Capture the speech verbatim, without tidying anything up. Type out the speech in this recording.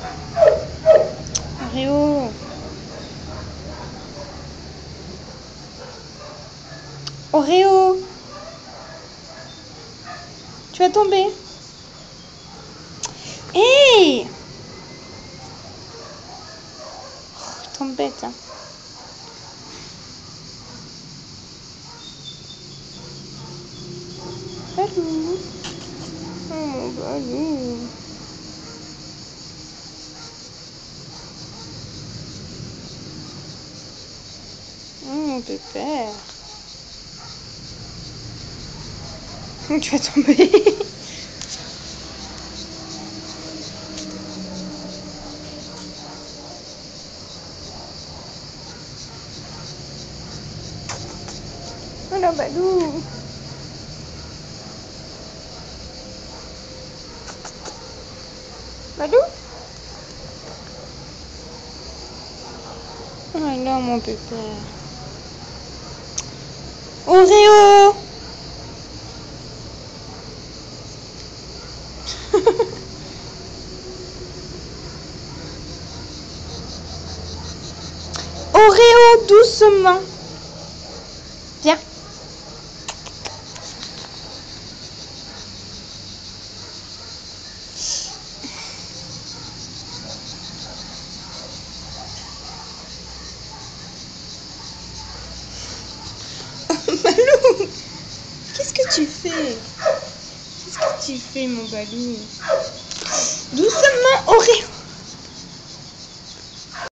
Oreo. Oreo. Tu vas tomber. Hé hey, oh, tombe bête. Hein. Balou. Oh mon Balou. Oh mon pépère. Tu vas tomber. Oh là, Balou. Balou. Oh là, mon pépère. Oreo. Oreo, doucement. Viens. Balou, qu'est-ce que tu fais? Qu'est-ce que tu fais, mon Balou? Doucement, Oreo.